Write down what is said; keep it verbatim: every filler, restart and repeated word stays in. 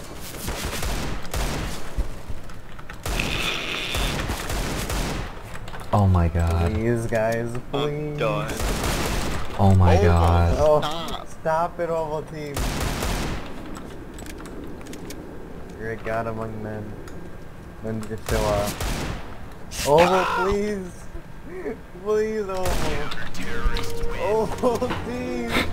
Oh my god. Please, guys, please. I'm done. Oh my Oh, god. Oh, Stop. stop it, Ovaltine. You're a god among men. When did you show up? Oval, please. Please, Oval. Ovaltine.